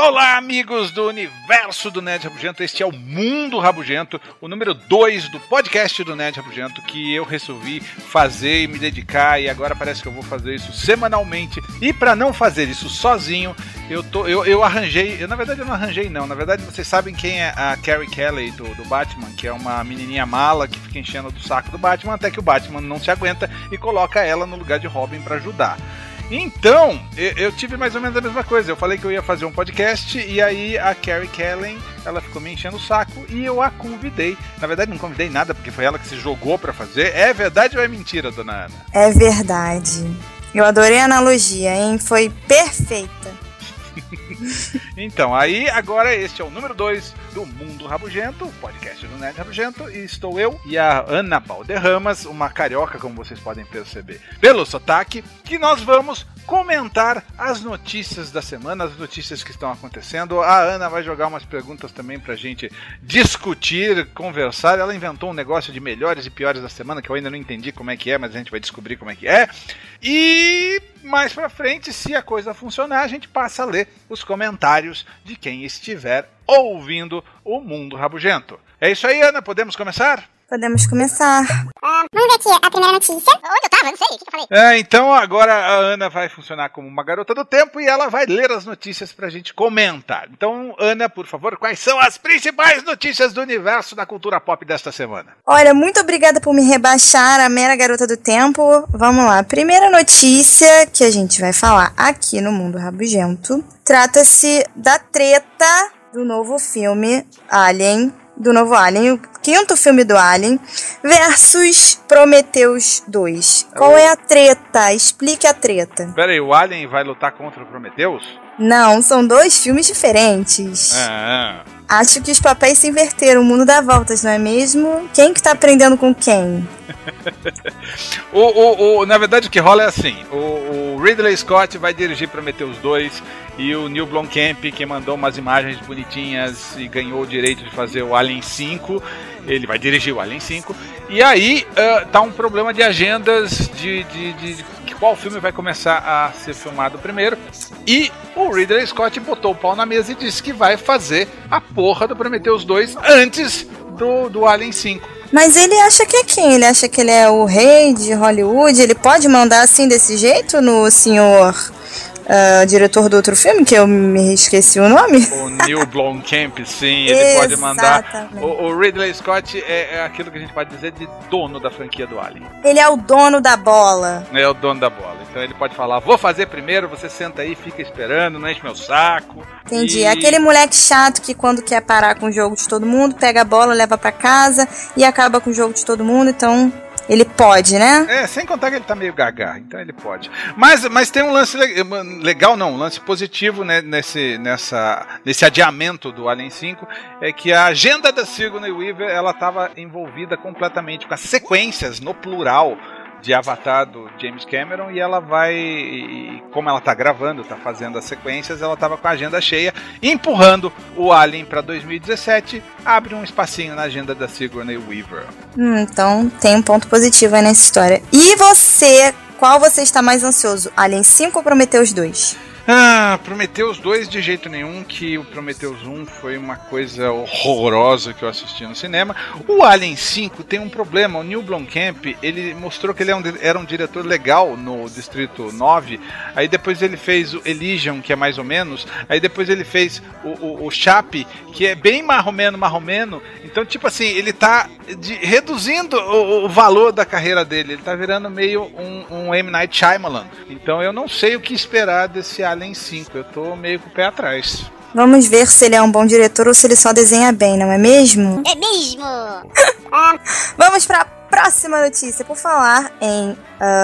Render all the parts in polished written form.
Olá, amigos do universo do Nerd Rabugento. Este é o Mundo Rabugento, o número 2 do podcast do Nerd Rabugento, que eu resolvi fazer e me dedicar, e agora parece que eu vou fazer isso semanalmente. E para não fazer isso sozinho, eu arranjei, na verdade eu não arranjei não, na verdade vocês sabem quem é a Carrie Kelly do Batman, que é uma menininha mala que fica enchendo do saco do Batman até que o Batman não se aguenta e coloca ela no lugar de Robin para ajudar. Então, eu tive mais ou menos a mesma coisa. Eu falei que eu ia fazer um podcast e aí a Carrie Kelly, ela ficou me enchendo o saco e eu a convidei. Na verdade, não convidei nada porque foi ela que se jogou pra fazer. É verdade ou é mentira, dona Ana? É verdade. Eu adorei a analogia, hein? Foi perfeita. Então, aí agora este é o número 2 do Mundo Rabugento, o podcast do Nerd Rabugento, e estou eu e a Ana Balderramas, uma carioca, como vocês podem perceber pelo sotaque, que nós vamos comentar as notícias da semana, as notícias que estão acontecendo. A Ana vai jogar umas perguntas também pra gente discutir, conversar. Ela inventou um negócio de melhores e piores da semana, que eu ainda não entendi como é que é, mas a gente vai descobrir como é que é. E mais pra frente, se a coisa funcionar, a gente passa a ler os comentários de quem estiver ouvindo o Mundo Rabugento. É isso aí, Ana, podemos começar? Podemos começar. Vamos ver aqui a primeira notícia. Onde eu tava? Não sei, o que eu falei? Então agora a Ana vai funcionar como uma garota do tempo e ela vai ler as notícias pra gente comentar. Então, Ana, por favor, quais são as principais notícias do universo da cultura pop desta semana? Olha, muito obrigada por me rebaixar a mera garota do tempo. Vamos lá. Primeira notícia que a gente vai falar aqui no Mundo Rabugento. Trata-se da treta do novo filme Alien, o quinto filme do Alien, versus Prometheus 2. Qual é a treta? Explique a treta. Pera aí, o Alien vai lutar contra o Prometheus? Não, são dois filmes diferentes. Acho que os papéis se inverteram, o mundo dá voltas, não é mesmo? Quem que tá aprendendo com quem? Na verdade o que rola é assim, o Ridley Scott vai dirigir Prometheus 2 e o Neil Blomkamp, que mandou umas imagens bonitinhas e ganhou o direito de fazer o Alien 5, ele vai dirigir o Alien 5, e aí tá um problema de agendas de qual filme vai começar a ser filmado primeiro, e o Ridley Scott botou o pau na mesa e disse que vai fazer a porra do Prometheus 2 antes do Alien 5. Mas ele acha que é quem? Ele acha que ele é o rei de Hollywood? Ele pode mandar assim desse jeito no senhor diretor do outro filme, que eu me esqueci o nome? O Neil Blomkamp, sim, ele pode mandar. O Ridley Scott é aquilo que a gente pode dizer de dono da franquia do Alien. Ele é o dono da bola. É o dono da bola. Então ele pode falar, vou fazer primeiro, você senta aí, fica esperando, não enche meu saco. Entendi. Aquele moleque chato que quando quer parar com o jogo de todo mundo, pega a bola, leva pra casa e acaba com o jogo de todo mundo, então ele pode, né? Sem contar que ele tá meio gaga, então ele pode. Mas tem um lance legal, não, um lance positivo, né, nesse adiamento do Alien 5, é que a agenda da Sigourney Weaver, ela tava envolvida completamente com as sequências, no plural, de Avatar do James Cameron, e ela vai, como ela tá gravando, tá fazendo as sequências, ela tava com a agenda cheia, empurrando o Alien pra 2017, abre um espacinho na agenda da Sigourney Weaver. Então tem um ponto positivo aí nessa história. E você, qual você está mais ansioso? Alien 5 ou Prometheus 2? Prometheus 2 de jeito nenhum, que o Prometheus 1 foi uma coisa horrorosa que eu assisti no cinema. O Alien 5 tem um problema, o Neil Blomkamp, ele mostrou que ele era um diretor legal no Distrito 9, aí depois ele fez o Elysium, que é mais ou menos, aí depois ele fez o Chape, que é bem marromeno, então tipo assim, ele tá reduzindo o valor da carreira dele, ele tá virando meio um M. Night Shyamalan, então eu não sei o que esperar desse Alien 5, eu tô meio com o pé atrás. Vamos ver se ele é um bom diretor ou se ele só desenha bem, não é mesmo? É mesmo! Vamos para a próxima notícia. Por falar em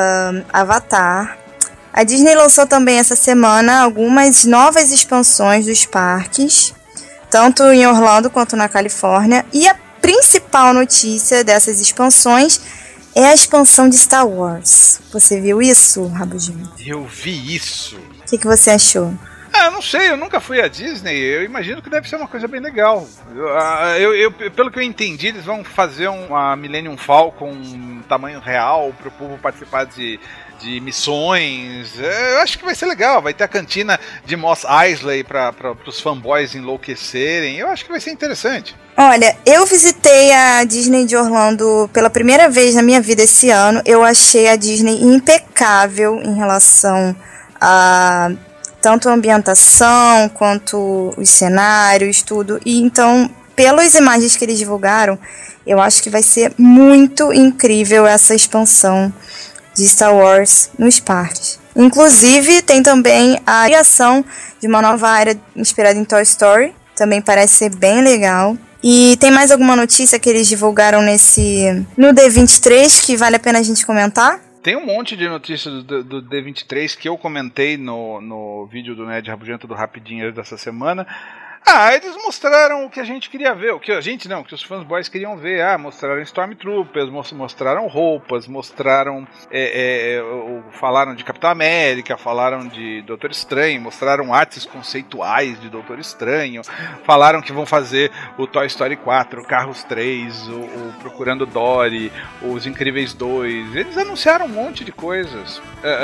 Avatar, a Disney lançou também essa semana algumas novas expansões dos parques, tanto em Orlando quanto na Califórnia, e a principal notícia dessas expansões é a expansão de Star Wars. Você viu isso, Rabugento? Eu vi isso. O que você achou? Eu não sei, eu nunca fui à Disney, eu imagino que deve ser uma coisa bem legal. Pelo que eu entendi, eles vão fazer uma Millennium Falcon tamanho real para o povo participar de de missões. Eu acho que vai ser legal. Vai ter a cantina de Mos Eisley para os fanboys enlouquecerem. Eu acho que vai ser interessante. Olha, eu visitei a Disney de Orlando pela primeira vez na minha vida esse ano. Eu achei a Disney impecável em relação a tanto a ambientação quanto os cenários, tudo. E então, pelas imagens que eles divulgaram, eu acho que vai ser muito incrível essa expansão de Star Wars nos parques. Inclusive, tem também a criação de uma nova área inspirada em Toy Story. Também parece ser bem legal. E tem mais alguma notícia que eles divulgaram no D23 que vale a pena a gente comentar? Tem um monte de notícias do D23 que eu comentei no vídeo do Nerd Rabugento do Rapidinho dessa semana. Eles mostraram o que a gente queria ver, o que a gente não, o que os fanboys queriam ver. Mostraram Stormtroopers, mostraram roupas, mostraram, falaram de Capitão América, falaram de Doutor Estranho, mostraram artes conceituais de Doutor Estranho, falaram que vão fazer o Toy Story 4, o Carros 3, o Procurando Dory, os Incríveis 2. Eles anunciaram um monte de coisas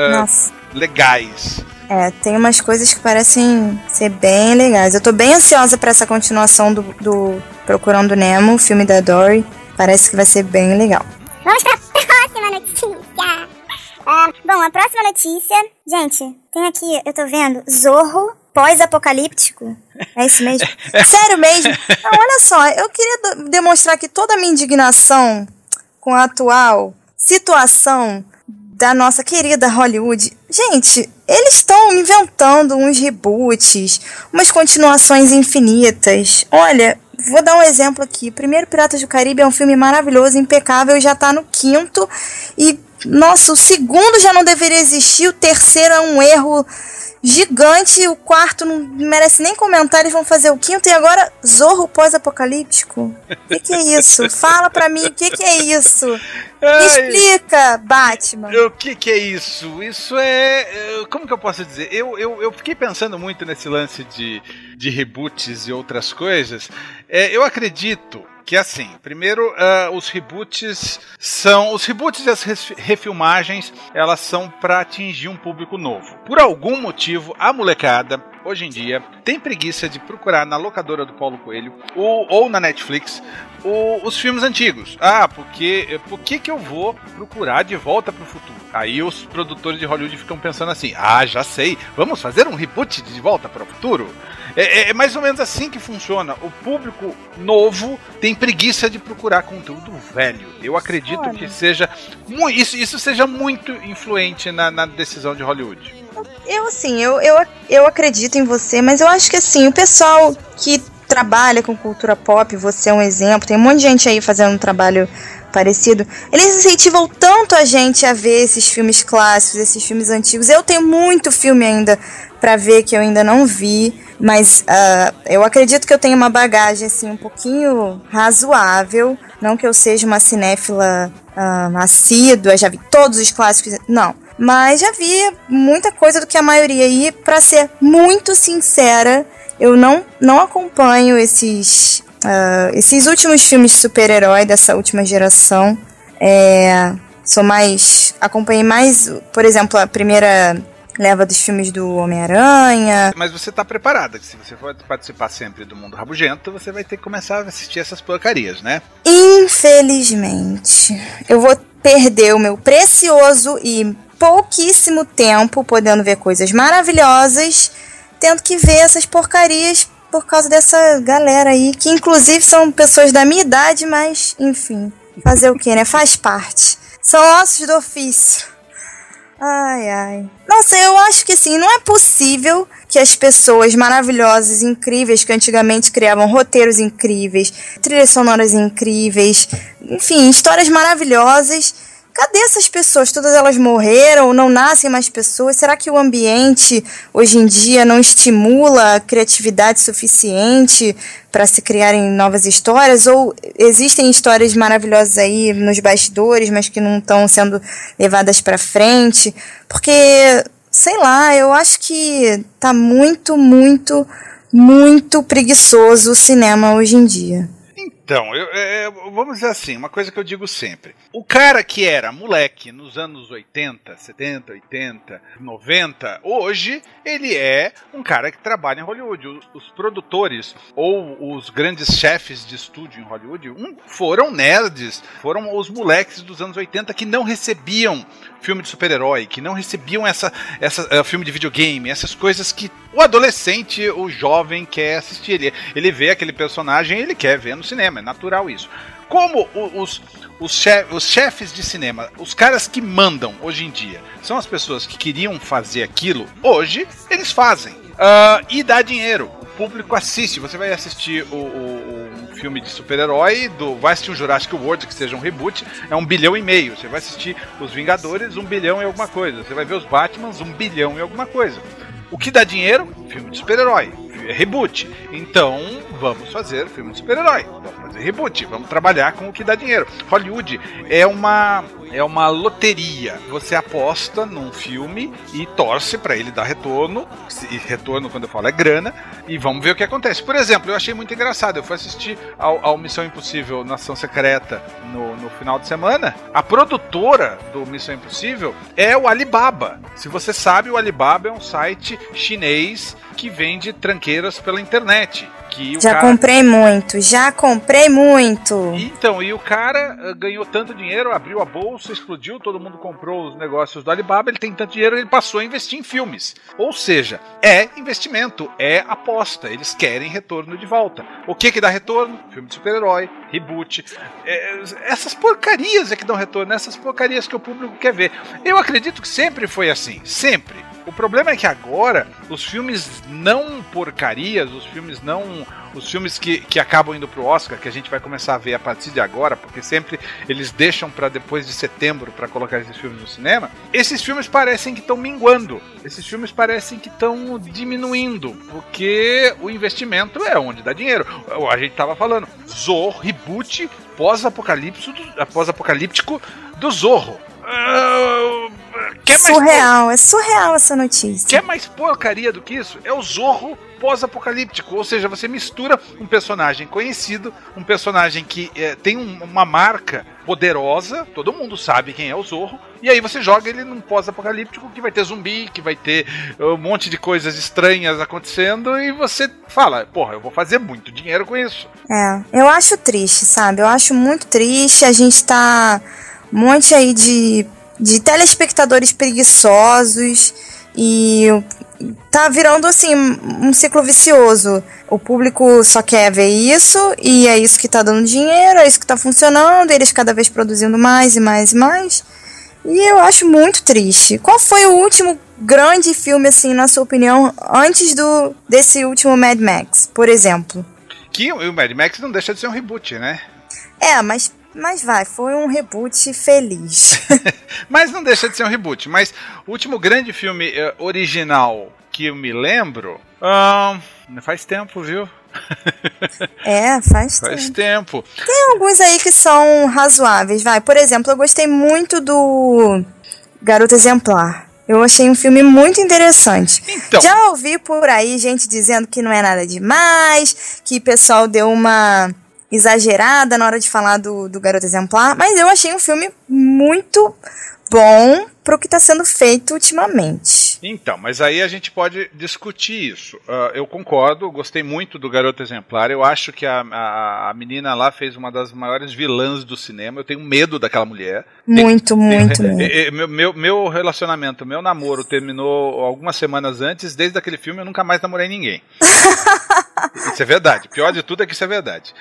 legais. Tem umas coisas que parecem ser bem legais. Eu tô bem ansiosa pra essa continuação do Procurando Nemo, o filme da Dory. Parece que vai ser bem legal. Vamos pra próxima notícia. Bom, a próxima notícia... Gente, tem aqui, eu tô vendo, Zorro pós-apocalíptico. É isso mesmo? Sério mesmo? Não, olha só, eu queria demonstrar aqui toda a minha indignação com a atual situação da nossa querida Hollywood. Gente, eles estão inventando uns reboots, umas continuações infinitas. Olha, vou dar um exemplo aqui. Primeiro, Piratas do Caribe é um filme maravilhoso, impecável, já tá no 5º. E, nossa, o 2º já não deveria existir, o 3º é um erro gigante, o 4º não merece nem comentar, eles vão fazer o 5º e agora Zorro pós-apocalíptico? O que é isso? Fala pra mim, o que é isso? Me explica, Batman. O que é isso? Isso é... Como que eu posso dizer? Eu fiquei pensando muito nesse lance de reboots e outras coisas. Eu acredito que, assim, primeiro, os reboots e as refilmagens, elas são para atingir um público novo. Por algum motivo, a molecada, hoje em dia, tem preguiça de procurar na locadora do Paulo Coelho ou na Netflix os filmes antigos. Por que eu vou procurar De Volta pro Futuro? Aí os produtores de Hollywood ficam pensando assim, já sei, vamos fazer um reboot de Volta pro Futuro? É mais ou menos assim que funciona. O público novo tem preguiça de procurar conteúdo velho. Eu acredito que seja isso seja muito influente na decisão de Hollywood. Eu acredito em você, mas eu acho que assim, o pessoal que trabalha com cultura pop, você é um exemplo, tem um monte de gente aí fazendo um trabalho parecido, eles incentivam tanto a gente a ver esses filmes clássicos, esses filmes antigos. Eu tenho muito filme ainda pra ver que eu ainda não vi, mas eu acredito que eu tenho uma bagagem assim um pouquinho razoável, não que eu seja uma cinéfila assídua, já vi todos os clássicos, não, mas já vi muita coisa do que a maioria. E pra ser muito sincera, eu não acompanho esses últimos filmes de super-herói dessa última geração. Acompanhei mais, por exemplo, a primeira leva dos filmes do Homem-Aranha. Mas você tá preparada, que se você for participar sempre do Mundo Rabugento, você vai ter que começar a assistir essas porcarias, né? Infelizmente, eu vou perder o meu precioso e pouquíssimo tempo podendo ver coisas maravilhosas, tendo que ver essas porcarias por causa dessa galera aí, que inclusive são pessoas da minha idade, mas enfim, fazer o que, né? Faz parte. São ossos do ofício. Ai. Nossa, eu acho que assim, não é possível que as pessoas maravilhosas, incríveis, que antigamente criavam roteiros incríveis, trilhas sonoras incríveis, enfim, histórias maravilhosas, cadê essas pessoas? Todas elas morreram, não nascem mais pessoas? Será que o ambiente hoje em dia não estimula a criatividade suficiente para se criarem novas histórias? Ou existem histórias maravilhosas aí nos bastidores, mas que não estão sendo levadas para frente? Porque, sei lá, eu acho que tá muito, muito, muito preguiçoso o cinema hoje em dia. Então, vamos dizer assim, uma coisa que eu digo sempre. O cara que era moleque nos anos 80, 70, 80, 90, hoje ele é um cara que trabalha em Hollywood. Os produtores ou os grandes chefes de estúdio em Hollywood foram nerds, foram os moleques dos anos 80 que não recebiam filme de super-herói, que não recebiam filme de videogame, essas coisas que o adolescente, o jovem quer assistir. Ele vê aquele personagem e ele quer ver no cinema, é natural isso. Como os chefes de cinema, os caras que mandam hoje em dia, são as pessoas que queriam fazer aquilo, hoje eles fazem. E dá dinheiro. O público assiste. Você vai assistir um filme de super-herói, vai assistir um Jurassic World, que seja um reboot, é 1,5 bilhão. Você vai assistir os Vingadores, 1 bilhão e alguma coisa. Você vai ver os Batmans, 1 bilhão e alguma coisa. O que dá dinheiro? Filme de super-herói. Reboot. Então, vamos fazer filme de super-herói. Vamos fazer reboot. Vamos trabalhar com o que dá dinheiro. Hollywood é uma loteria. Você aposta num filme e torce pra ele dar retorno. E retorno, quando eu falo, é grana. E vamos ver o que acontece. Por exemplo, eu achei muito engraçado. Eu fui assistir ao Missão Impossível Nação Secreta no final de semana. A produtora do Missão Impossível é o Alibaba. Se você sabe, o Alibaba é um site chinês que vende tranqueiras pela internet. Já comprei muito. Então, e o cara ganhou tanto dinheiro, abriu a bolsa, explodiu, todo mundo comprou os negócios do Alibaba, ele tem tanto dinheiro, ele passou a investir em filmes. Ou seja, é investimento, é aposta, eles querem retorno de volta. O que dá retorno? Filme de super-herói, reboot, essas porcarias é que dão retorno, essas porcarias que o público quer ver. Eu acredito que sempre foi assim, sempre. O problema é que agora os filmes não porcarias, os filmes que acabam indo pro Oscar, que a gente vai começar a ver a partir de agora, porque sempre eles deixam para depois de setembro para colocar esses filmes no cinema, esses filmes parecem que estão minguando, esses filmes parecem que estão diminuindo, porque o investimento é onde dá dinheiro. A gente tava falando, Zorro, reboot pós-apocalíptico do Zorro. É surreal essa notícia. Quer mais porcaria do que isso? É o Zorro pós-apocalíptico, ou seja, você mistura um personagem conhecido, um personagem que tem uma marca poderosa, todo mundo sabe quem é o Zorro, e aí você joga ele num pós-apocalíptico que vai ter zumbi, que vai ter um monte de coisas estranhas acontecendo, e você fala, porra, eu vou fazer muito dinheiro com isso. Eu acho triste, sabe? Eu acho muito triste, a gente tá um monte aí de telespectadores preguiçosos e tá virando assim um ciclo vicioso. O público só quer ver isso e é isso que tá dando dinheiro, é isso que tá funcionando, eles cada vez produzindo mais e mais e mais. E eu acho muito triste. Qual foi o último grande filme, assim, na sua opinião, antes desse último Mad Max, por exemplo? Que o Mad Max não deixa de ser um reboot, né? Mas foi um reboot feliz. Mas não deixa de ser um reboot. Mas o último grande filme original que eu me lembro... faz tempo, viu? Faz tempo. Tem alguns aí que são razoáveis, Por exemplo, eu gostei muito do Garota Exemplar. Eu achei um filme muito interessante. Então, já ouvi por aí gente dizendo que não é nada demais, que o pessoal deu uma exagerada na hora de falar do Garota Exemplar, mas eu achei um filme muito bom pro que está sendo feito ultimamente. Então, mas aí a gente pode discutir isso. Eu concordo, gostei muito do Garota Exemplar. Eu acho que a menina lá fez uma das maiores vilãs do cinema. Eu tenho medo daquela mulher. Muito. Meu relacionamento, meu namoro terminou algumas semanas antes. Desde aquele filme eu nunca mais namorei ninguém. Isso é verdade. Pior de tudo é que isso é verdade.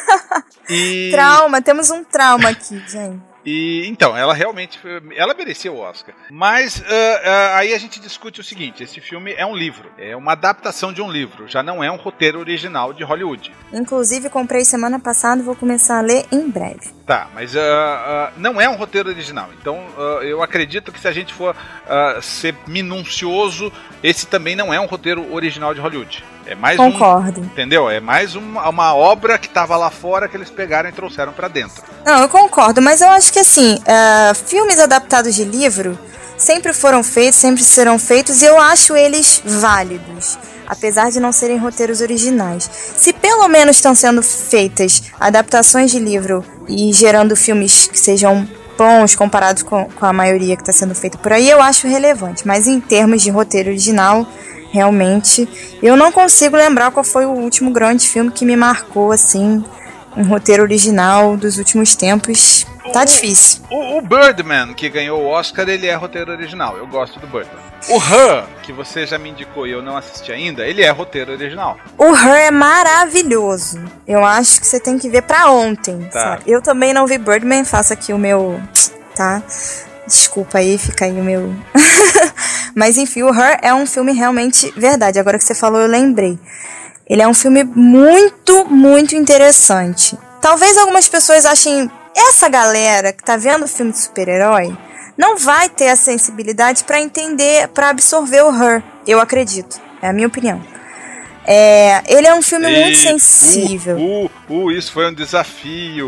Temos um trauma aqui, gente. E então, ela realmente merecia o Oscar. Mas aí a gente discute o seguinte: esse filme é um livro, é uma adaptação de um livro, já não é um roteiro original de Hollywood. Inclusive, comprei semana passada e vou começar a ler em breve. Tá, mas não é um roteiro original. Então eu acredito que se a gente for ser minucioso, esse também não é um roteiro original de Hollywood. É mais Concordo. Entendeu? É mais uma obra que estava lá fora que eles pegaram e trouxeram pra dentro. Não, eu concordo, mas eu acho que assim, filmes adaptados de livro sempre foram feitos, sempre serão feitos, e eu acho eles válidos. apesar de não serem roteiros originais. Se pelo menos estão sendo feitas adaptações de livro e gerando filmes que sejam bons comparados com a maioria que está sendo feita por aí, eu acho relevante. Mas em termos de roteiro original, realmente, eu não consigo lembrar qual foi o último grande filme que me marcou, assim, um roteiro original dos últimos tempos. Tá difícil. O Birdman, que ganhou o Oscar, ele é roteiro original. Eu gosto do Birdman. O Her, que você já me indicou e eu não assisti ainda, ele é roteiro original. O Her é maravilhoso. Eu acho que você tem que ver pra ontem. Tá. Sabe? Eu também não vi Birdman, faço aqui o meu... Tá? Desculpa aí, fica aí o meu... Mas enfim, o Her é um filme realmente verdade. Agora que você falou, eu lembrei. Ele é um filme muito, muito interessante. Talvez algumas pessoas achem... Essa galera que tá vendo o filme de super-herói não vai ter a sensibilidade pra entender, pra absorver o Her. Eu acredito. É a minha opinião. Ele é um filme muito sensível. Isso foi um desafio.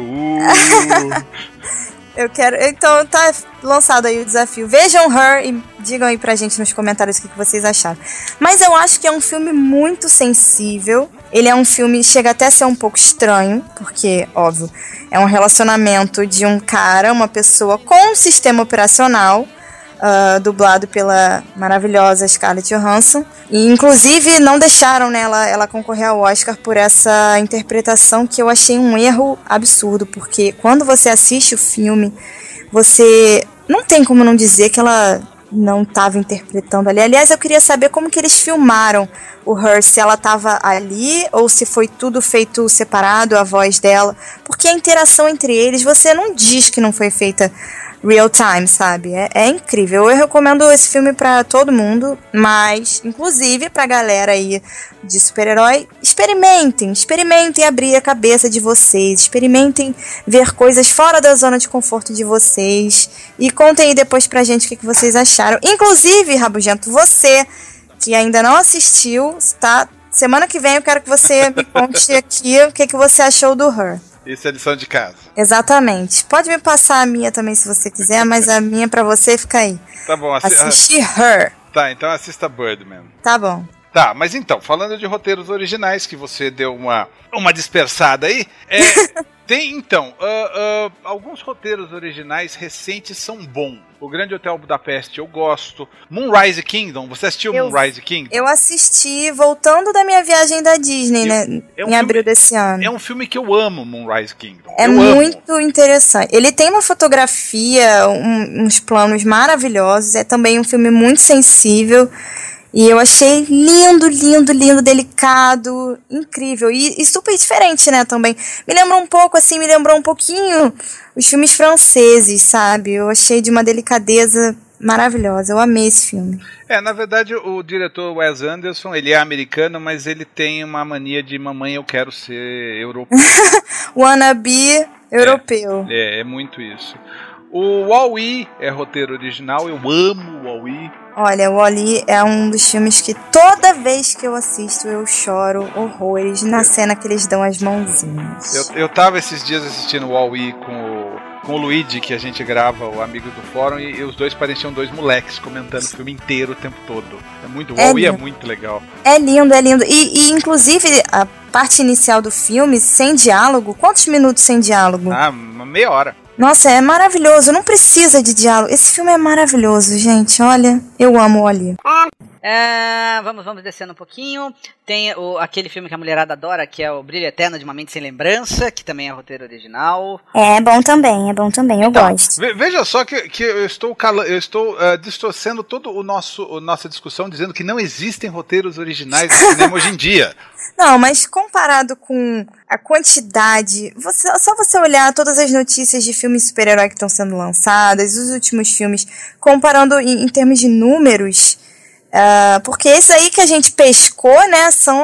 Eu quero. Então tá lançado aí o desafio. Vejam Her e digam aí pra gente nos comentários o que vocês acharam. Mas eu acho que é um filme muito sensível. Ele é um filme, chega até a ser um pouco estranho, porque, óbvio, é um relacionamento de um cara, uma pessoa com um sistema operacional, dublado pela maravilhosa Scarlett Johansson. E, inclusive, não deixaram, né, ela concorrer ao Oscar por essa interpretação que eu achei um erro absurdo, porque quando você assiste o filme, você não tem como não dizer que ela não estava interpretando ali. Aliás, eu queria saber como que eles filmaram o Her, se ela estava ali ou se foi tudo feito separado, a voz dela, porque a interação entre eles, você não diz que não foi feita real time, sabe? É incrível. Eu recomendo esse filme pra todo mundo, mas, inclusive, pra galera aí de super-herói, experimentem abrir a cabeça de vocês, experimentem ver coisas fora da zona de conforto de vocês e contem aí depois pra gente o que vocês acharam. Inclusive, Rabugento, você que ainda não assistiu, tá? Semana que vem eu quero que você me conte aqui o que você achou do Her. Isso é lição de casa. Exatamente. Pode me passar a minha também se você quiser, mas a minha pra você fica aí. Tá bom. Assistir Her. Tá, então assista Birdman. Tá bom. Tá, mas então, falando de roteiros originais, que você deu uma dispersada aí, tem então, alguns roteiros originais recentes são bons. O Grande Hotel Budapeste eu gosto. Moonrise Kingdom, você assistiu Moonrise Kingdom? Eu assisti voltando da minha viagem da Disney, né? Em abril desse ano. É um filme que eu amo, Moonrise Kingdom. É muito interessante. Ele tem uma fotografia, uns planos maravilhosos. É também um filme muito sensível. E eu achei lindo, lindo, lindo, delicado, incrível. E super diferente, né, também. Me lembrou um pouquinho os filmes franceses, sabe? Eu achei de uma delicadeza maravilhosa. Eu amei esse filme. Na verdade, o diretor Wes Anderson, ele é americano, mas ele tem uma mania de mamãe, eu quero ser europeu. Wannabe europeu. É muito isso. O Wall-E é roteiro original, eu amo o Wall-E. Olha, o Wall-E é um dos filmes que toda vez que eu assisto eu choro horrores na cena que eles dão as mãozinhas. Eu tava esses dias assistindo o Wall-E com o Luigi, que a gente grava, o amigo do fórum, e os dois pareciam dois moleques comentando o filme inteiro o tempo todo. O Wall-E é muito legal. É lindo, é lindo. E inclusive a parte inicial do filme, sem diálogo, quantos minutos sem diálogo? Uma meia hora. Nossa, é maravilhoso, não precisa de diálogo. Esse filme é maravilhoso, gente, olha, eu amo o Wall-E. Vamos descendo um pouquinho. Tem aquele filme que a mulherada adora, que é o Brilho Eterno de uma Mente Sem Lembrança, que também é roteiro original. É bom também, eu gosto. Veja só que eu estou distorcendo toda nossa discussão, dizendo que não existem roteiros originais do cinema hoje em dia. Não, mas comparado com a quantidade, só você olhar todas as notícias de filmes super-herói que estão sendo lançadas, os últimos filmes, comparando em termos de números, porque esse aí que a gente pescou, né, são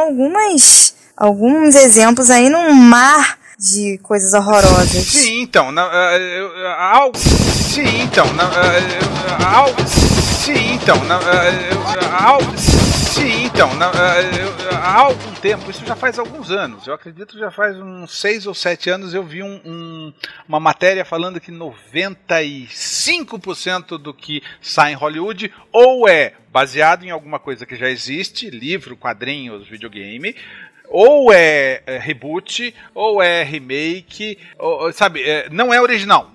alguns exemplos aí num mar de coisas horrorosas. Sim, então, Sim, então, há algum tempo, isso já faz alguns anos, eu acredito que já faz uns 6 ou 7 anos, eu vi uma matéria falando que 95% do que sai em Hollywood ou é baseado em alguma coisa que já existe, livro, quadrinhos, videogame, ou é reboot, ou é remake, sabe, não é original.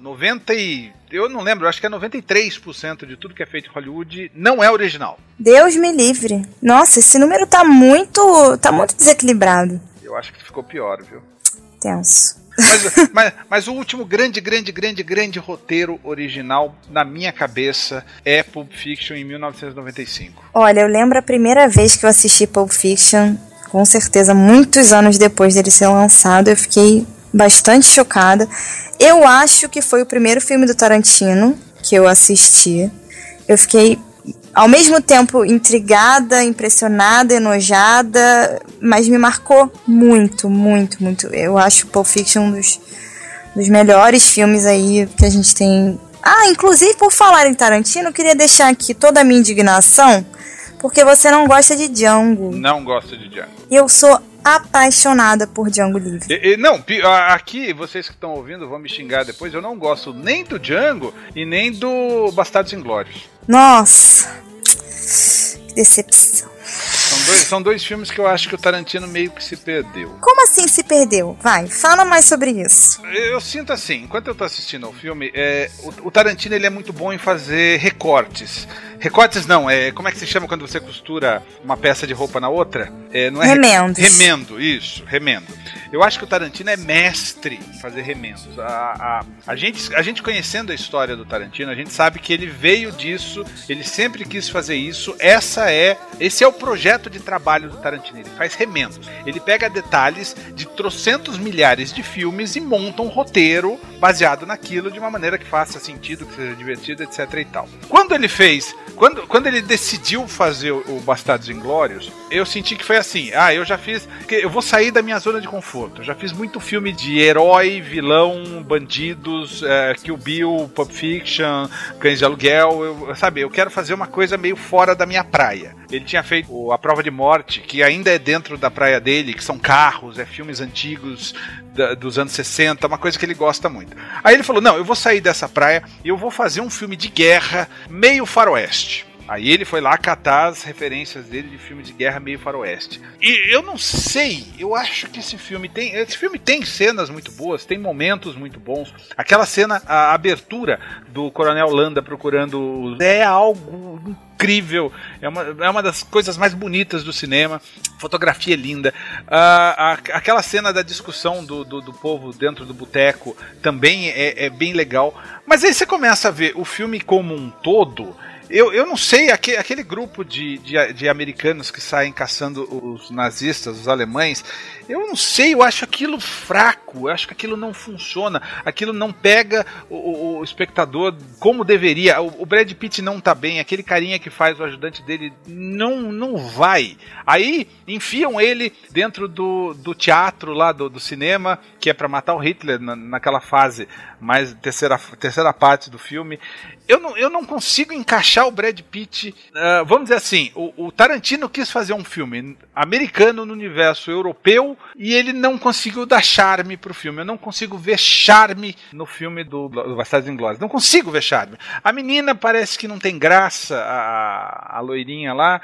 Eu não lembro, acho que é 93% de tudo que é feito em Hollywood não é original. Deus me livre. Nossa, esse número tá muito desequilibrado. Eu acho que ficou pior, viu? Tenso. Mas o último grande roteiro original na minha cabeça é Pulp Fiction em 1995. Olha, eu lembro a primeira vez que eu assisti Pulp Fiction, com certeza muitos anos depois dele ser lançado, eu fiquei bastante chocada. Eu acho que foi o primeiro filme do Tarantino que eu assisti. Eu fiquei ao mesmo tempo intrigada, impressionada, enojada, mas me marcou muito. Eu acho Pulp Fiction um dos melhores filmes aí que a gente tem. Ah, inclusive por falar em Tarantino, eu queria deixar aqui toda a minha indignação, porque você não gosta de Django. Não gosto de Django. Eu sou apaixonada por Django Livre. Não, aqui vocês que estão ouvindo vão me xingar depois, eu não gosto nem do Django e nem do Bastardos Inglórios. Nossa, que decepção. São dois filmes que eu acho que o Tarantino meio que se perdeu. Como assim se perdeu? Vai, fala mais sobre isso. Eu sinto assim, enquanto eu tô assistindo ao filme, o Tarantino ele é muito bom em fazer recortes. Recortes não, como é que se chama quando você costura uma peça de roupa na outra? Não é remendos. Remendo, isso, remendo. Eu acho que o Tarantino é mestre em fazer remendos. A gente conhecendo a história do Tarantino, a gente sabe que ele veio disso, ele sempre quis fazer isso. Esse é o projeto de trabalho do Tarantino. Ele faz remendos. Ele pega detalhes de trocentos milhares de filmes e monta um roteiro baseado naquilo de uma maneira que faça sentido, que seja divertido, etc e tal. Quando ele decidiu fazer o Bastardos Inglórios, eu senti que foi assim, eu vou sair da minha zona de conforto. Eu já fiz muito filme de herói, vilão, bandidos, Kill Bill, Pulp Fiction, Cães de Aluguel, eu quero fazer uma coisa meio fora da minha praia. Ele tinha feito A Prova de Morte, que ainda é dentro da praia dele, que são carros, filmes antigos dos anos 60, uma coisa que ele gosta muito. Aí ele falou, não, eu vou sair dessa praia e eu vou fazer um filme de guerra meio faroeste. Aí ele foi lá catar as referências dele de filme de guerra meio faroeste. E eu não sei, eu acho que esse filme tem cenas muito boas, tem momentos muito bons. Aquela cena, a abertura do Coronel Landa procurando é algo incrível, é uma das coisas mais bonitas do cinema, fotografia é linda. Aquela cena da discussão do povo dentro do boteco também é bem legal. Mas aí você começa a ver o filme como um todo. Eu não sei, aquele grupo de americanos que saem caçando os nazistas, os alemães, eu não sei, eu acho aquilo fraco, eu acho que aquilo não funciona, aquilo não pega o espectador como deveria. O Brad Pitt não tá bem, aquele carinha que faz o ajudante dele não vai. Aí enfiam ele dentro do teatro lá, do cinema, que é pra matar o Hitler naquela fase, mais terceira parte do filme. Eu não consigo encaixar o Brad Pitt. Vamos dizer assim, o Tarantino quis fazer um filme americano no universo europeu e ele não conseguiu dar charme pro filme. Eu não consigo ver charme no filme do Bastardos Inglórios. Não consigo ver charme. A menina parece que não tem graça, a loirinha lá.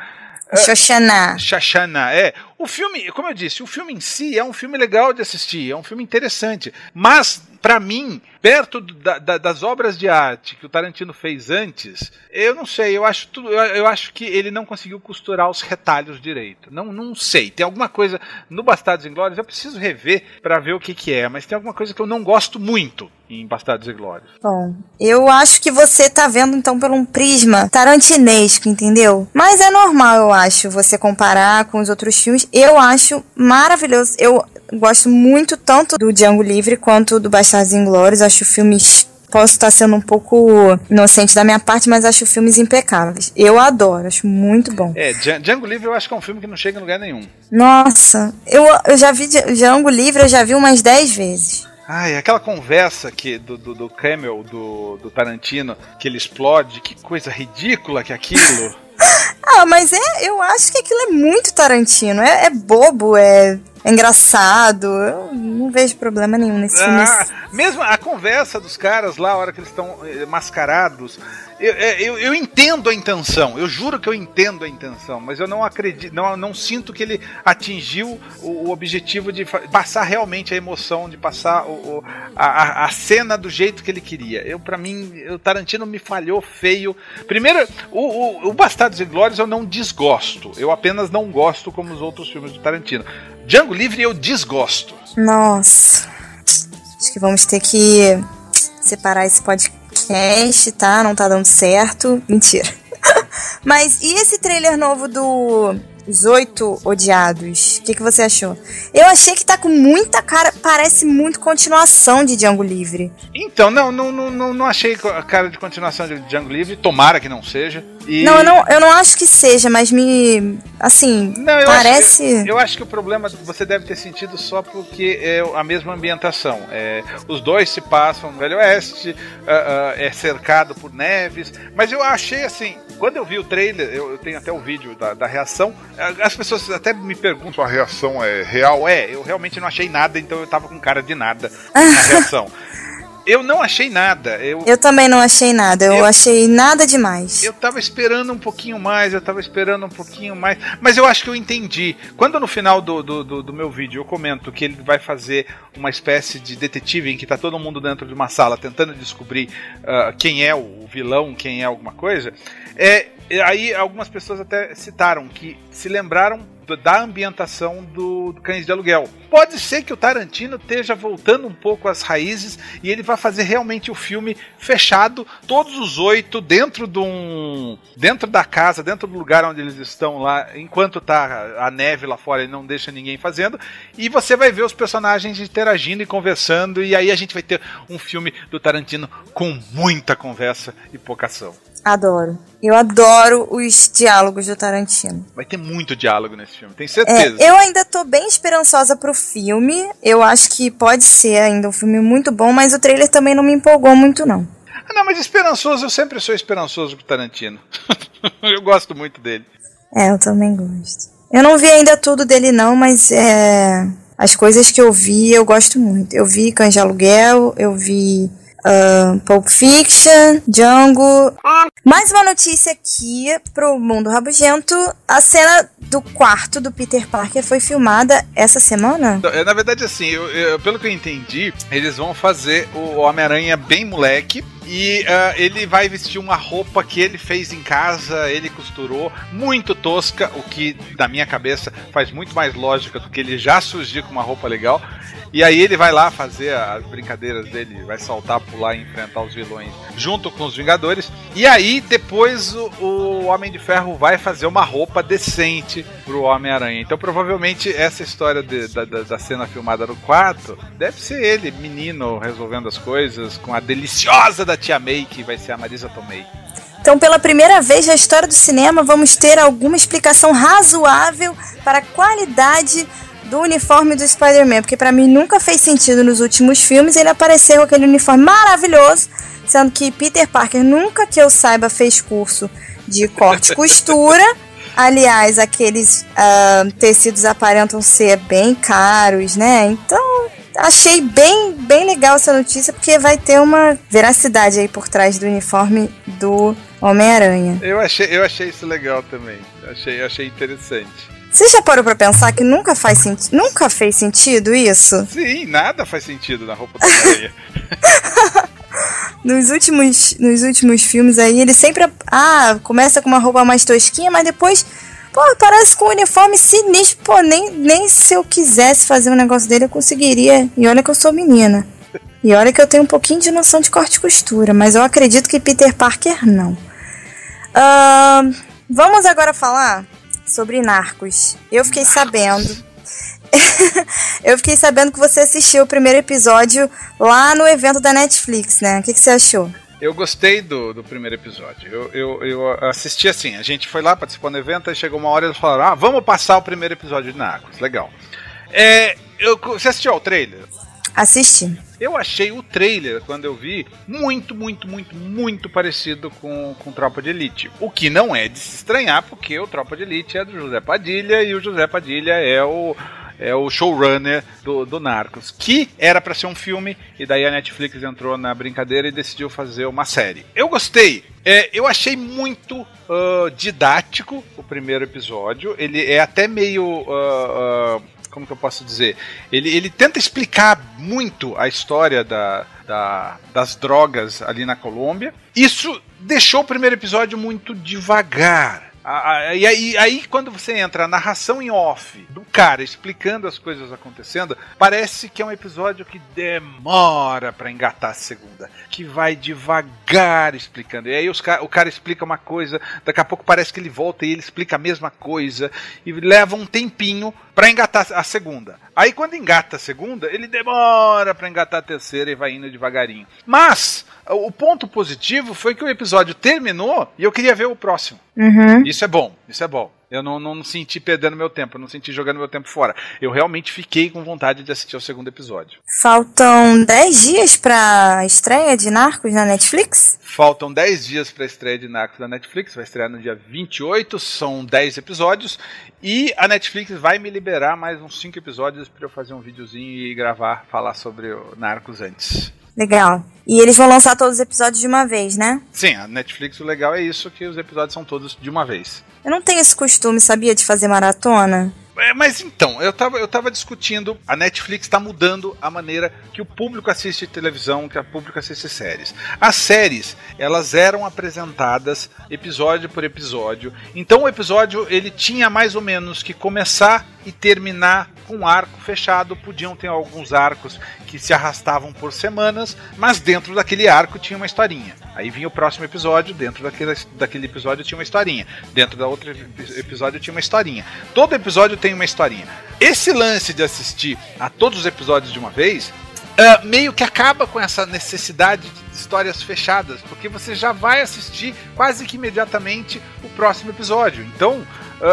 Shoshana, O filme, como eu disse, o filme em si é um filme legal de assistir, é um filme interessante, mas, pra mim, perto das obras de arte que o Tarantino fez antes, eu não sei, eu acho que ele não conseguiu costurar os retalhos direito. Não sei, tem alguma coisa no Bastardos Inglórios, eu preciso rever pra ver o que é, mas tem alguma coisa que eu não gosto muito em Bastardos Inglórios. Bom, eu acho que você tá vendo então por um prisma tarantinesco, entendeu? Mas é normal, eu acho, você comparar com os outros filmes. Eu acho maravilhoso. Eu gosto muito tanto do Django Livre quanto do Bastardos Inglórios. Acho filmes... Posso estar sendo um pouco inocente da minha parte, mas acho filmes impecáveis. Eu adoro, acho muito bom. Django Livre eu acho que é um filme que não chega em lugar nenhum. Nossa, eu já vi Django Livre, eu já vi umas 10 vezes. Aquela conversa do Camel, do Tarantino, que ele explode, que coisa ridícula que é aquilo. Mas eu acho que aquilo é muito Tarantino. É bobo, é engraçado. Eu não vejo problema nenhum nesse filme. Mesmo a conversa dos caras lá, a hora que eles estão mascarados, eu entendo a intenção. Eu juro que eu entendo a intenção, mas eu não acredito, não sinto que ele atingiu o objetivo de passar realmente a emoção, de passar a cena do jeito que ele queria. Pra mim, o Tarantino me falhou feio. Primeiro, o Bastardos e Glórias eu não desgosto. Eu apenas não gosto como os outros filmes do Tarantino. Django Livre eu desgosto. Nossa, acho que vamos ter que separar esse podcast, tá? Não tá dando certo. Mentira. Mas e esse trailer novo dos 8 Odiados? O que você achou? Eu achei que tá com muita cara, parece muito continuação de Django Livre. Então, não achei a cara de continuação de Django Livre. Tomara que não seja. Eu não acho que seja, mas parece... Eu acho que o problema você deve ter sentido só porque é a mesma ambientação. Os dois se passam no Velho Oeste, é cercado por neves, mas eu achei assim, quando eu vi o trailer, eu tenho até o vídeo da reação, as pessoas até me perguntam, a reação é real? Eu realmente não achei nada, então eu tava com cara de nada na reação. Eu não achei nada. Eu também não achei nada. Eu achei nada demais. Eu tava esperando um pouquinho mais, mas eu acho que eu entendi. Quando no final do meu vídeo eu comento que ele vai fazer uma espécie de detetive em que tá todo mundo dentro de uma sala tentando descobrir quem é o vilão, quem é alguma coisa, aí algumas pessoas até citaram que se lembraram da ambientação do Cães de Aluguel. Pode ser que o Tarantino esteja voltando um pouco às raízes e ele vai fazer realmente o filme fechado, todos os 8 dentro da casa, dentro do lugar onde eles estão lá, enquanto tá a neve lá fora, ele não deixa ninguém fazendo, e você vai ver os personagens interagindo e conversando, e aí a gente vai ter um filme do Tarantino com muita conversa e pouca ação. Adoro. Eu adoro os diálogos do Tarantino. Vai ter muito diálogo nesse filme, tenho certeza. Eu ainda tô bem esperançosa pro filme. Eu acho que pode ser ainda um filme muito bom, mas o trailer também não me empolgou muito, não. Não, mas esperançoso, eu sempre sou esperançoso com o Tarantino. Eu gosto muito dele. Eu também gosto. Eu não vi ainda tudo dele, não, mas as coisas que eu vi, eu gosto muito. Eu vi Cães de Aluguel, eu vi... Pulp Fiction, Django. Mais uma notícia aqui pro Mundo Rabugento. A cena do quarto do Peter Parker foi filmada essa semana? Na verdade, assim, pelo que eu entendi, eles vão fazer o Homem-Aranha bem moleque. E ele vai vestir uma roupa que ele fez em casa, ele costurou, muito tosca, o que na minha cabeça faz muito mais lógica do que ele já surgir com uma roupa legal. E aí ele vai lá fazer as brincadeiras dele, vai saltar, pular e enfrentar os vilões junto com os Vingadores. E aí depois o Homem de Ferro vai fazer uma roupa decente pro Homem-Aranha. Então provavelmente essa história da cena filmada no quarto deve ser ele, menino, resolvendo as coisas com a deliciosa da Tia May, que vai ser a Marisa Tomei. Então, pela primeira vez na história do cinema, vamos ter alguma explicação razoável para a qualidade do uniforme do Spider-Man, porque pra mim nunca fez sentido nos últimos filmes ele aparecer com aquele uniforme maravilhoso, sendo que Peter Parker nunca que eu saiba fez curso de corte e costura. Aliás, aqueles tecidos aparentam ser bem caros, né? Então, achei bem legal essa notícia, porque vai ter uma veracidade aí por trás do uniforme do Homem-Aranha. Eu achei isso legal também. Achei interessante. Você já parou pra pensar que nunca fez sentido isso? Sim, nada faz sentido na roupa do Homem-Aranha. Nos últimos filmes aí, ele sempre começa com uma roupa mais tosquinha, mas depois, parece com um uniforme sinistro. Nem se eu quisesse fazer um negócio dele eu conseguiria. E olha que eu sou menina. E olha que eu tenho um pouquinho de noção de corte e costura, mas eu acredito que Peter Parker não. Vamos agora falar sobre Narcos. Eu fiquei sabendo que você assistiu o primeiro episódio lá no evento da Netflix, né? O que você achou? Eu gostei do primeiro episódio. Eu assisti assim, a gente foi lá, participou do evento, aí chegou uma hora e eles falaram, vamos passar o primeiro episódio de Narcos. Legal. Você assistiu ao trailer? Assisti. Eu achei o trailer, quando eu vi, muito parecido com Tropa de Elite. O que não é de se estranhar, porque o Tropa de Elite é do José Padilha, e o José Padilha é o showrunner do Narcos, que era pra ser um filme, e daí a Netflix entrou na brincadeira e decidiu fazer uma série. Eu gostei. Eu achei muito didático o primeiro episódio. Ele é até meio... como que eu posso dizer? Ele tenta explicar muito a história das drogas ali na Colômbia. Isso deixou o primeiro episódio muito devagar. E aí, quando você entra a narração em off do cara explicando as coisas acontecendo, parece que é um episódio que demora pra engatar a segunda, que vai devagar explicando. E aí o cara explica uma coisa, daqui a pouco parece que ele volta e ele explica a mesma coisa, e leva um tempinho pra engatar a segunda. Aí quando engata a segunda, ele demora pra engatar a terceira e vai indo devagarinho. Mas o ponto positivo foi que o episódio terminou e eu queria ver o próximo. Uhum. Isso é bom. Eu não senti perdendo meu tempo, eu não senti jogando meu tempo fora. Eu realmente fiquei com vontade de assistir ao segundo episódio. Faltam 10 dias pra estreia de Narcos na Netflix? Faltam 10 dias pra estreia de Narcos na Netflix, vai estrear no dia 28, são 10 episódios, e a Netflix vai me liberar mais uns 5 episódios pra eu fazer um videozinho e gravar, falar sobre o Narcos antes. Legal. E eles vão lançar todos os episódios de uma vez, né? Sim, a Netflix, o legal é isso, que os episódios são todos de uma vez. Eu não tenho esse costume, sabia, de fazer maratona? Mas então, eu tava discutindo, a Netflix está mudando a maneira que o público assiste televisão, que o público assiste séries. As séries, elas eram apresentadas episódio por episódio, então o episódio ele tinha mais ou menos que começar e terminar com um arco fechado. Podiam ter alguns arcos que se arrastavam por semanas, mas dentro daquele arco tinha uma historinha. Aí vinha o próximo episódio, dentro daquele episódio tinha uma historinha. Dentro da outra episódio tinha uma historinha. Todo episódio tem uma historinha. Esse lance de assistir a todos os episódios de uma vez, meio que acaba com essa necessidade de histórias fechadas, porque você já vai assistir quase que imediatamente o próximo episódio. Então,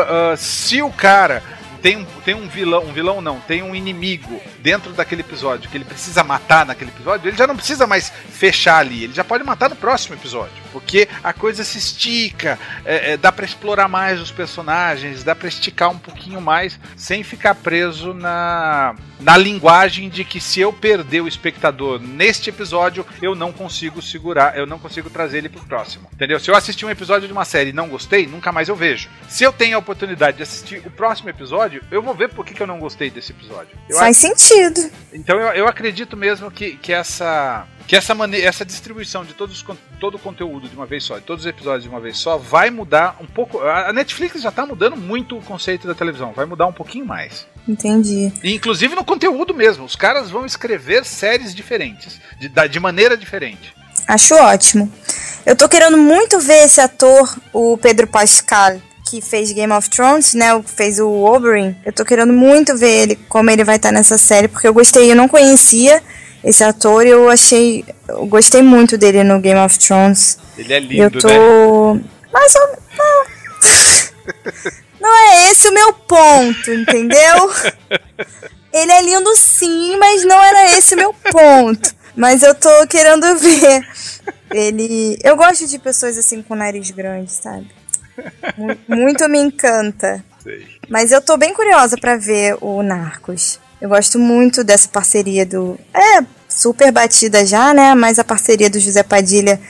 se o cara tem um vilão não, tem um inimigo dentro daquele episódio que ele precisa matar naquele episódio, ele já não precisa mais fechar ali, ele já pode matar no próximo episódio, porque a coisa se estica, dá pra explorar mais os personagens, dá pra esticar um pouquinho mais, sem ficar preso na linguagem de que se eu perder o espectador neste episódio, eu não consigo segurar, eu não consigo trazer ele pro próximo, entendeu? Se eu assistir um episódio de uma série e não gostei, nunca mais eu vejo. Se eu tenho a oportunidade de assistir o próximo episódio, eu vou ver por que eu não gostei desse episódio. Faz sentido. Então eu acredito mesmo que essa distribuição de todo o conteúdo de uma vez só, de todos os episódios de uma vez só, vai mudar um pouco. A Netflix já tá mudando muito o conceito da televisão, vai mudar um pouquinho mais. Entendi. E, inclusive no conteúdo mesmo, os caras vão escrever séries diferentes, de maneira diferente. Acho ótimo. Eu tô querendo muito ver esse ator, o Pedro Pascal, que fez Game of Thrones, né, fez o Oberyn. Eu tô querendo muito ver ele, como ele vai estar nessa série, porque eu não conhecia esse ator e eu gostei muito dele no Game of Thrones. Ele é lindo, né? Mais ou menos. Não é esse o meu ponto, entendeu? Ele é lindo sim, mas não era esse o meu ponto. Mas eu tô querendo ver ele. Eu gosto de pessoas assim com nariz grande, sabe? Muito me encanta. Sei. Mas eu tô bem curiosa pra ver o Narcos. Eu gosto muito dessa parceria super batida já, né? Mas a parceria do José Padilha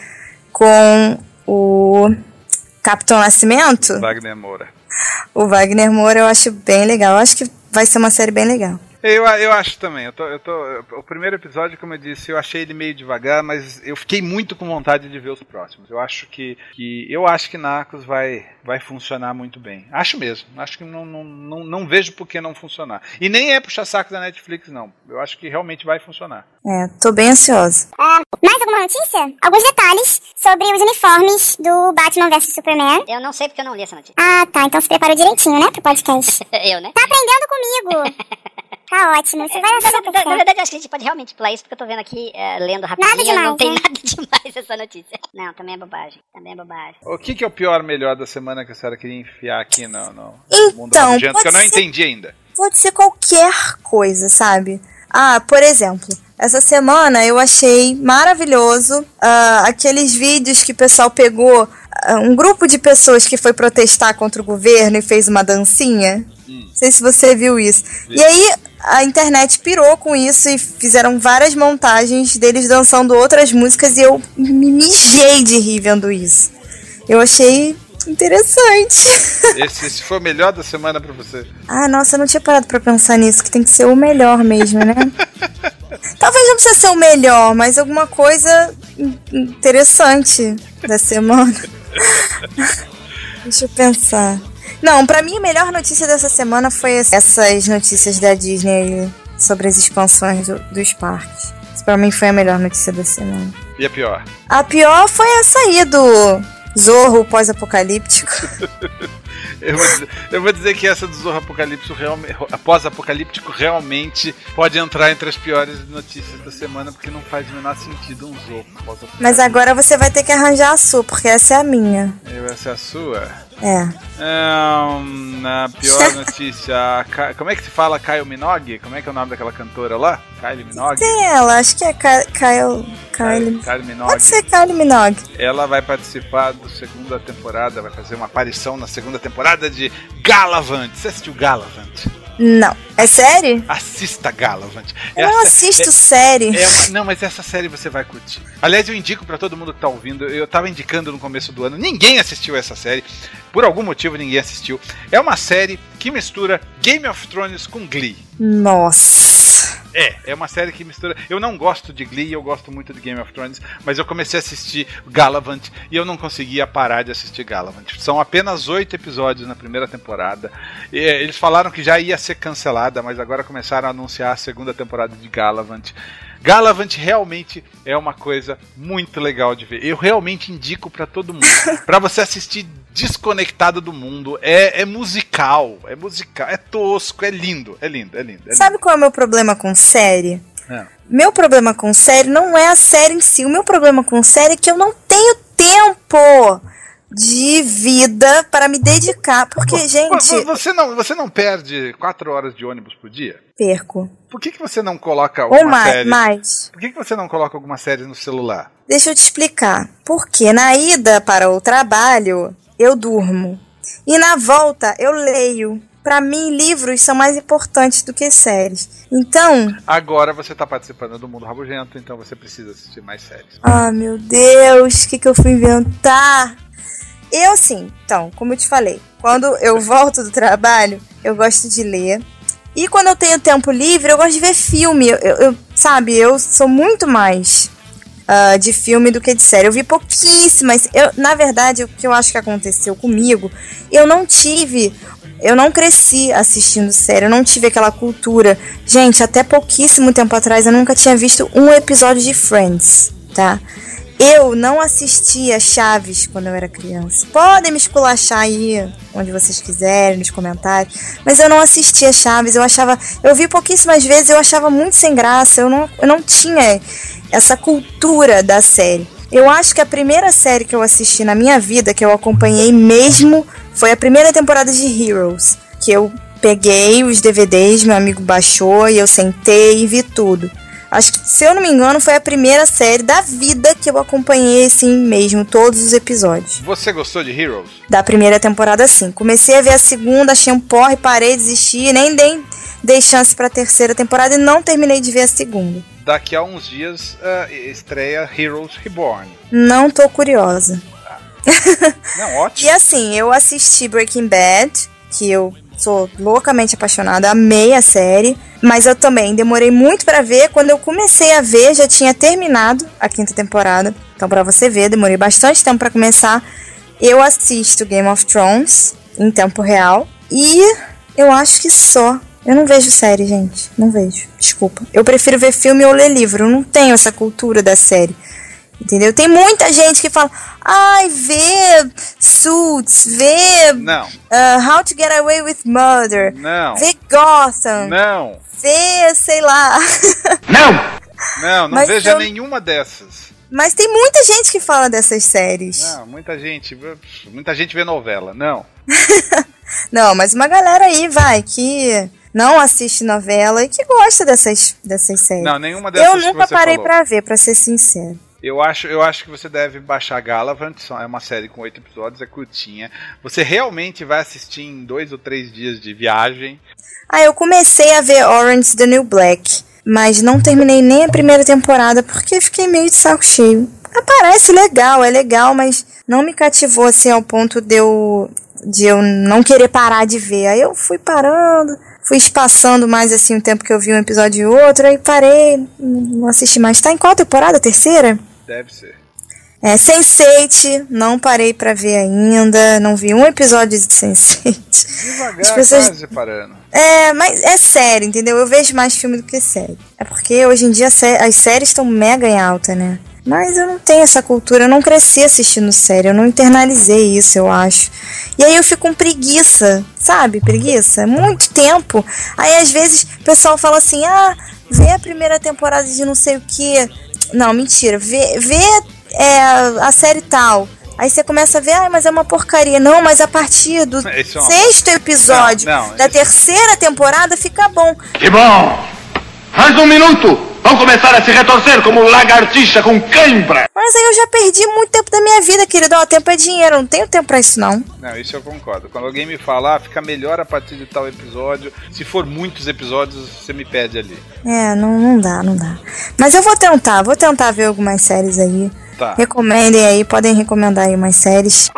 com o Capitão Nascimento. Wagner Moura. O Wagner Moura eu acho bem legal. Eu acho que vai ser uma série bem legal. Eu acho também. O primeiro episódio, como eu disse, eu achei ele meio devagar, mas eu fiquei muito com vontade de ver os próximos. Eu acho que Narcos vai funcionar muito bem. Acho mesmo. Acho que não vejo por que não funcionar. E nem é puxar saco da Netflix, não. Eu acho que realmente vai funcionar. Tô bem ansiosa. Mais alguma notícia? Alguns detalhes sobre os uniformes do Batman vs Superman. Eu não sei porque eu não li essa notícia. Ah, tá. Então se preparou direitinho, né, pro podcast. Eu, né? Tá aprendendo comigo. Tá ótimo, isso vai dar super certo. Na verdade, acho que a gente pode realmente pular isso, porque eu tô vendo aqui, lendo rapidinho, nada demais, não tem né? nada demais essa notícia. Não, também é bobagem. O que é o pior, melhor da semana que a senhora queria enfiar aqui no mundo Então, rabugento, que eu não entendi ainda? Pode ser qualquer coisa, sabe? Por exemplo, Essa semana eu achei maravilhoso aqueles vídeos que o pessoal pegou, um grupo de pessoas que foi protestar contra o governo e fez uma dancinha. Não sei se você viu isso. E aí a internet pirou com isso e fizeram várias montagens deles dançando outras músicas e eu me mijei de rir vendo isso. Eu achei interessante. Esse foi o melhor da semana pra você? Ah, nossa, eu não tinha parado pra pensar nisso, que tem que ser o melhor mesmo, né? Talvez não precisa ser o melhor, mas alguma coisa interessante da semana. Deixa eu pensar. Não, pra mim a melhor notícia dessa semana foi essas notícias da Disney sobre as expansões dos parques. Isso pra mim foi a melhor notícia da semana. E a pior? A pior foi essa aí do Zorro pós-apocalíptico. Eu vou dizer que essa do Zorro pós-apocalíptico realmente pode entrar entre as piores notícias da semana, porque não faz o menor sentido um Zorro pós-apocalíptico. Mas agora você vai ter que arranjar a sua, porque essa é a minha. Essa é a sua? É. Na pior notícia, como é que se fala Kylie Minogue? Como é que é o nome daquela cantora lá? Kylie Minogue? Tem ela, acho que é Kylie Minogue. Pode ser Kylie Minogue. Ela vai participar da segunda temporada, vai fazer uma aparição na segunda temporada de Galavant. Você assistiu Galavant? Não. É série? Assista Galavant. Eu não assisto série. Não, mas essa série você vai curtir. Aliás, eu indico pra todo mundo que tá ouvindo. Eu tava indicando no começo do ano. Ninguém assistiu essa série. Por algum motivo, ninguém assistiu. É uma série que mistura Game of Thrones com Glee. Nossa. É uma série que mistura... Eu não gosto de Glee, eu gosto muito de Game of Thrones, mas eu comecei a assistir Galavant e eu não conseguia parar de assistir Galavant. São apenas 8 episódios na primeira temporada. Eles falaram que já ia ser cancelada, mas agora começaram a anunciar a segunda temporada de Galavant. Galavant realmente é uma coisa muito legal de ver. Eu realmente indico pra todo mundo. Pra você assistir desconectado do mundo. É musical. É tosco, é lindo. Sabe qual é o meu problema com série? Meu problema com série não é a série em si. O meu problema com série é que eu não tenho tempo de vida para me dedicar. Porque, gente... Você não perde 4 horas de ônibus por dia? Perco. Por que você não coloca alguma série? Mais. Por que você não coloca alguma série no celular? Deixa eu te explicar. Porque na ida para o trabalho, eu durmo. E na volta, eu leio. Pra mim, livros são mais importantes do que séries. Então... Agora você tá participando do Mundo Rabugento, então você precisa assistir mais séries. Ah, meu Deus, o que eu fui inventar? Eu, sim, então, como eu te falei, quando eu volto do trabalho, eu gosto de ler. E quando eu tenho tempo livre, eu gosto de ver filme. Eu sou muito mais de filme do que de série. Eu vi pouquíssimas. Na verdade, o que eu acho que aconteceu comigo, eu não cresci assistindo série, eu não tive aquela cultura. Gente, até pouquíssimo tempo atrás, eu nunca tinha visto um episódio de Friends, tá? Eu não assistia Chaves quando eu era criança. Podem me esculachar aí, onde vocês quiserem, nos comentários. Mas eu não assistia Chaves, eu vi pouquíssimas vezes, eu achava muito sem graça. Eu não tinha essa cultura da série. Eu acho que a primeira série que eu assisti na minha vida, que eu acompanhei mesmo, foi a primeira temporada de Heroes. Que eu peguei os DVDs, meu amigo baixou e eu sentei e vi tudo. Acho que, se eu não me engano, foi a primeira série da vida que eu acompanhei assim mesmo, todos os episódios. Você gostou de Heroes? Da primeira temporada, sim. Comecei a ver a segunda, achei um porre, parei, desisti, nem dei chance pra terceira temporada e não terminei de ver a segunda. Daqui a uns dias estreia Heroes Reborn. Não tô curiosa. Não, ótimo. E assim, eu assisti Breaking Bad, que eu sou loucamente apaixonada, amei a série, mas eu também demorei muito pra ver. Quando eu comecei a ver, já tinha terminado a 5ª temporada. Então, pra você ver, demorei bastante tempo pra começar. Eu assisto Game of Thrones em tempo real e eu acho que só. Eu não vejo série, gente. Não vejo. Desculpa. Eu prefiro ver filme ou ler livro. Eu não tenho essa cultura da série. Entendeu? Tem muita gente que fala, vê Suits, vê How to Get Away with Murder, vê Gotham, vê, sei lá. Não veja nenhuma dessas. Mas tem muita gente que fala dessas séries. Não, muita gente vê novela, não. Não, mas uma galera aí, vai, que não assiste novela e que gosta dessas séries. Não, nenhuma dessas. Eu nunca parei pra ver, pra ser sincero. Eu acho que você deve baixar Galavant, é uma série com 8 episódios, é curtinha. Você realmente vai assistir em 2 ou 3 dias de viagem. Eu comecei a ver Orange is the New Black, mas não terminei nem a primeira temporada porque fiquei meio de saco cheio. Parece legal, é legal, mas não me cativou assim ao ponto de eu não querer parar de ver. Aí eu fui parando, fui espaçando mais assim o tempo que eu vi um episódio e outro, aí parei, não assisti mais. Tá em qual temporada? Terceira? Deve ser. Sense8, não parei pra ver ainda, não vi um episódio de Sense8. Devagar, quase parando. Mas é sério, entendeu? Eu vejo mais filme do que série. É porque hoje em dia as séries estão mega em alta, né? Mas eu não tenho essa cultura, eu não cresci assistindo série, eu não internalizei isso, eu acho. E aí eu fico com preguiça, sabe? Preguiça, muito tempo. Aí às vezes o pessoal fala assim, vê a primeira temporada de não sei o que. Não, mentira, vê a série tal. Aí você começa a ver, mas é uma porcaria. Não, mas a partir do sexto episódio da terceira temporada fica bom. Que bom! Mais um minuto! Vão começar a se retorcer como lagartixa com cãibra. Mas aí eu já perdi muito tempo da minha vida, querido. Tempo é dinheiro, eu não tenho tempo pra isso, não. Não, isso eu concordo. Quando alguém me fala, fica melhor a partir de tal episódio. Se for muitos episódios, você me pede ali. Não dá. Mas eu vou tentar ver algumas séries aí. Tá. Recomendem aí, podem recomendar aí umas séries.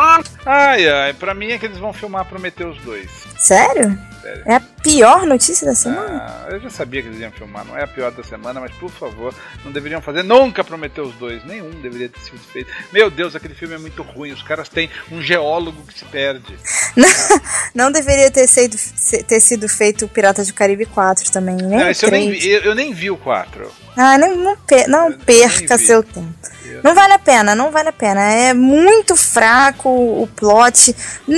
Pra mim é que eles vão filmar Prometheus 2. Sério? É a pior notícia da semana? Eu já sabia que eles iam filmar, não é a pior da semana, mas por favor, não deveriam fazer nunca Prometheus 2, nenhum deveria ter sido feito. Meu Deus, aquele filme é muito ruim, os caras têm um geólogo que se perde. Não deveria ter sido feito o Piratas do Caribe 4 também, né? Eu nem vi o 4. Não perca seu tempo. Não vale a pena. É muito fraco o plot.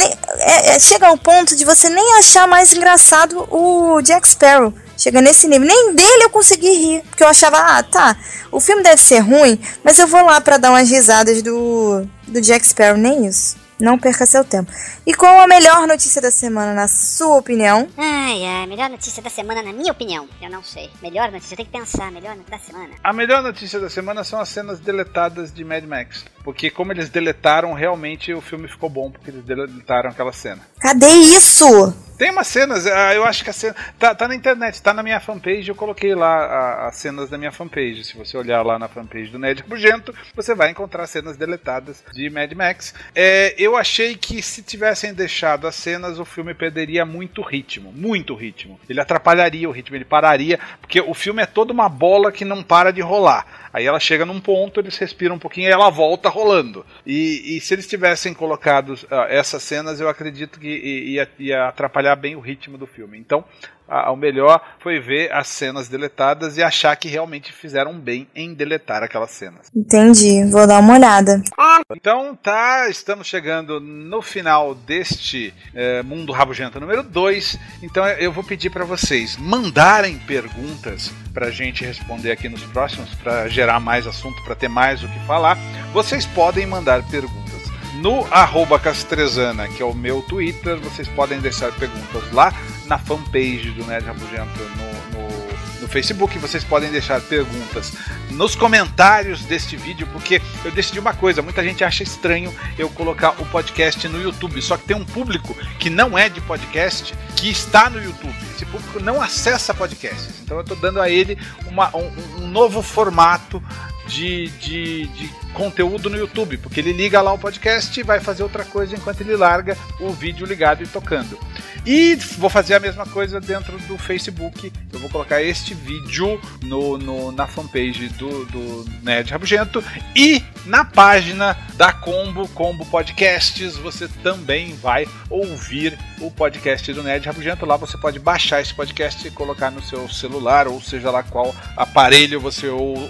Chega ao ponto de você nem achar mais engraçado o Jack Sparrow. Chega nesse nível. Nem dele eu consegui rir. Porque eu achava, o filme deve ser ruim, mas eu vou lá pra dar umas risadas do Jack Sparrow. Nem isso. Não perca seu tempo. E qual a melhor notícia da semana, na sua opinião? Melhor notícia da semana, na minha opinião. Eu não sei. Melhor notícia, tem que pensar. Melhor notícia da semana. A melhor notícia da semana são as cenas deletadas de Mad Max. Porque como eles deletaram, realmente o filme ficou bom, porque eles deletaram aquela cena. Cadê isso? Tem umas cenas, eu acho que a cena tá na internet, tá na minha fanpage, eu coloquei lá as cenas da minha fanpage. Se você olhar lá na fanpage do Nerd Rabugento, você vai encontrar cenas deletadas de Mad Max. Eu achei que se tivessem deixado as cenas, o filme perderia muito ritmo. Ele atrapalharia o ritmo, ele pararia, porque o filme é toda uma bola que não para de rolar. Aí ela chega num ponto, eles respiram um pouquinho e ela volta rolando. E se eles tivessem colocado essas cenas, eu acredito que ia atrapalhar bem o ritmo do filme. Então, o melhor foi ver as cenas deletadas e achar que realmente fizeram bem em deletar aquelas cenas. Entendi, vou dar uma olhada. Então estamos chegando no final deste Mundo Rabugento número 2. Então eu vou pedir para vocês mandarem perguntas pra gente responder aqui nos próximos, para gerar mais assunto, para ter mais o que falar. Vocês podem mandar perguntas no @Castrezana, que é o meu Twitter. Vocês podem deixar perguntas lá na fanpage do Nerd Rabugento no Facebook. Vocês podem deixar perguntas nos comentários deste vídeo, porque eu decidi uma coisa: muita gente acha estranho eu colocar o podcast no YouTube, só que tem um público que não é de podcast que está no YouTube. Esse público não acessa podcasts, então eu estou dando a ele um novo formato de conteúdo no YouTube, porque ele liga lá o podcast e vai fazer outra coisa enquanto ele larga o vídeo ligado e tocando. E vou fazer a mesma coisa dentro do Facebook. Eu vou colocar este vídeo na fanpage do Nerd Rabugento, e na página da Combo Podcasts você também vai ouvir o podcast do Nerd Rabugento. Lá você pode baixar esse podcast e colocar no seu celular, ou seja lá qual aparelho você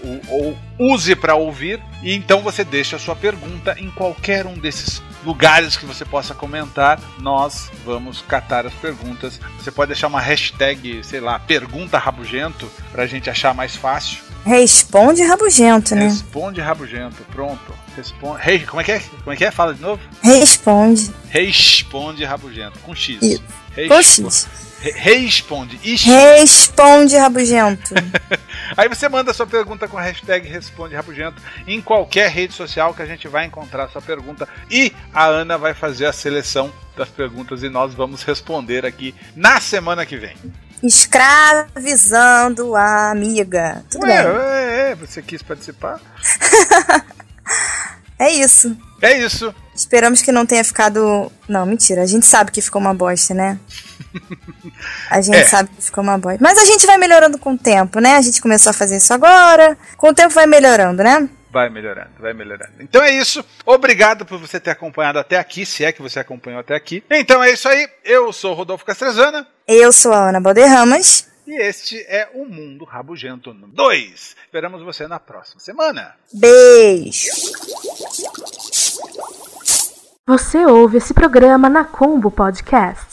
use para ouvir, e então você deixa a sua pergunta em qualquer um desses lugares que você possa comentar. Nós vamos catar as perguntas. Você pode deixar uma hashtag, sei lá, Pergunta Rabugento, pra gente achar mais fácil. Responde Rabugento, né? Responde Rabugento, pronto. Como é que é? Fala de novo. Responde Rabugento, com X. Com X. Responde. Responde Rabugento. Aí você manda sua pergunta com a hashtag Responde Rabugento em qualquer rede social que a gente vai encontrar a sua pergunta. E a Ana vai fazer a seleção das perguntas e nós vamos responder aqui na semana que vem. Escravizando a amiga. Tudo bem. Você quis participar? É isso. É isso. Esperamos que não tenha ficado... Não, mentira. A gente sabe que ficou uma bosta, né? A gente sabe que ficou uma bosta. Mas a gente vai melhorando com o tempo, né? A gente começou a fazer isso agora. Com o tempo vai melhorando, né? Vai melhorando, vai melhorando. Então é isso. Obrigado por você ter acompanhado até aqui, se é que você acompanhou até aqui. Então é isso aí. Eu sou o Rodolfo Castrezana. Eu sou a Ana Balderramas. E este é o Mundo Rabugento 2. Esperamos você na próxima semana. Beijo. Você ouve esse programa na Combo Podcast.